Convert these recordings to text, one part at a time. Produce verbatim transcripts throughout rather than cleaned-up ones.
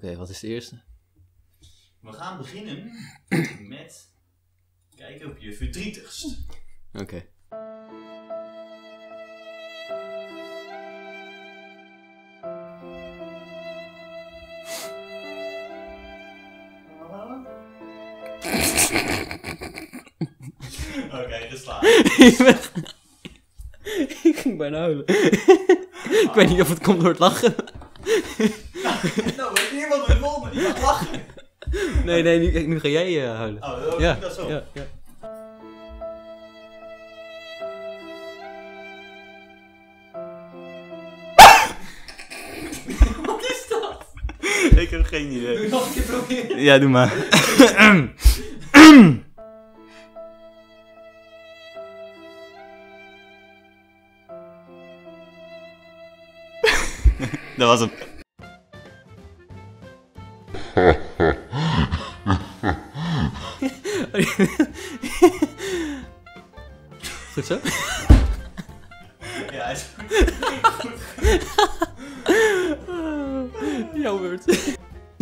okay, wat is de eerste? We gaan beginnen met kijken op je verdrietigst. Oké. Okay. Oké, okay, geslaagd. ik, ben... ik ging bijna huilen. ik weet niet of het komt door het lachen. nou, weet je iemand met volgende? Je mag lachen. Nee, nee, nu, nu ga jij uh, huilen. Oh, ja, dat zo. Ja, ja. Wat is dat? Ik heb geen idee. Doe nog een keer proberen. Ja, doe maar. Dat was hem. Goed zo? Ja, is goed. Jouw beurt.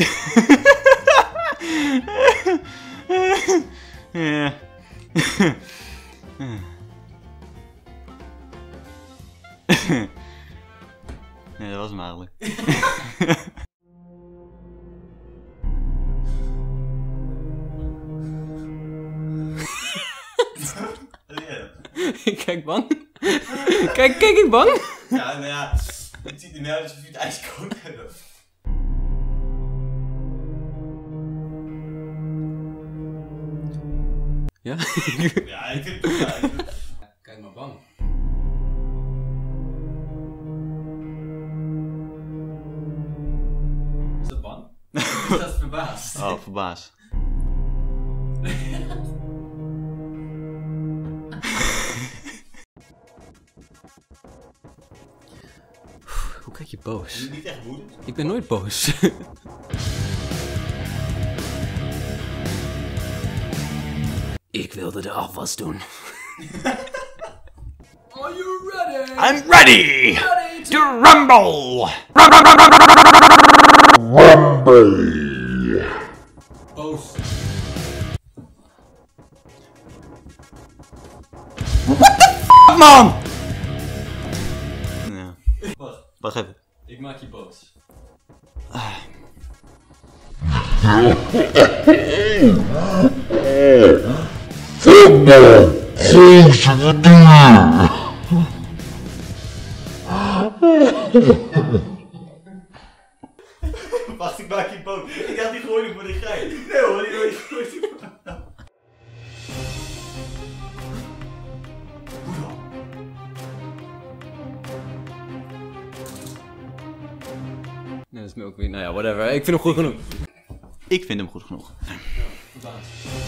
Ja. Nee, dat was hem eigenlijk. Kijk bang. Kijk, kijk ik bang? Ja, nou ja, het ziet er nou uit alsof je het ijs koud hebt. Ja? Ja, ik vind het ja, ik... Kijk maar bang. Is dat bang? Is dat verbaasd? Oh, verbaasd. Hoe kijk je boos? Je niet echt woedend? Ik ben nooit boos. Ik wilde de afwas doen. Are you ready? I'm ready, Ready to... to rumble! Rumble! Boos. Man! Ja. Wacht, Wacht even. ik maak je boos. Voetbal! Gozer duur! Wacht, ik maak je boos. Ik had die gooien voor de gein. Nee hoor, die gooien voor de Hoe dan? Nee, dat is me ook weer. Nou ja, whatever. Ik vind hem goed genoeg. Ik vind hem goed genoeg. Verbaasd.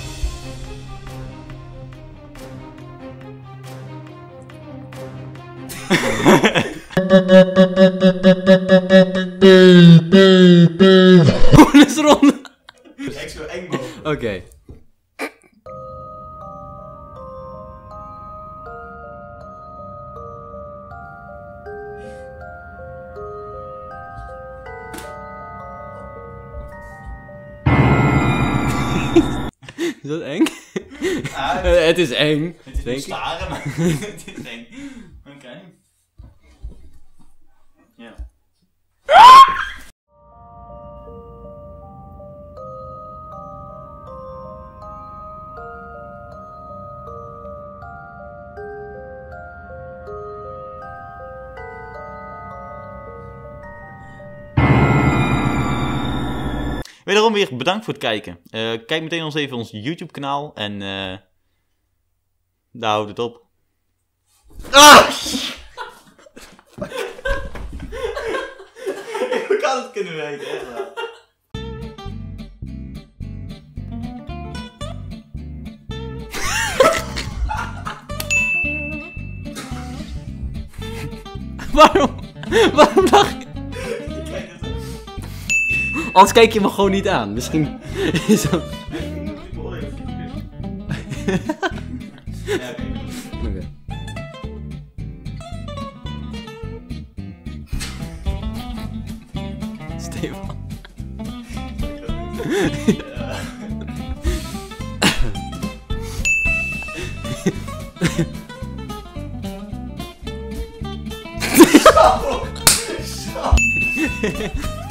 Bonus ronde. Echt zo eng mogelijk. Oké. Okay. Is dat eng? Ja, Uh, het is eng. het is denk niet ik. staren, maar het is eng. Oké. Okay. Ja. Wederom weer bedankt voor het kijken. Uh, kijk meteen ons even ons YouTube kanaal en uh, daar houdt het op. Ah! Ik kan het kunnen weten, echt waar. Waarom? Waarom lach je? Kijk het ook. Anders kijk je me gewoon niet aan. Misschien is dat... Ik moet die beoordelen of je het wist. Ja, oké. Oké. Stefan. Zo. Zo.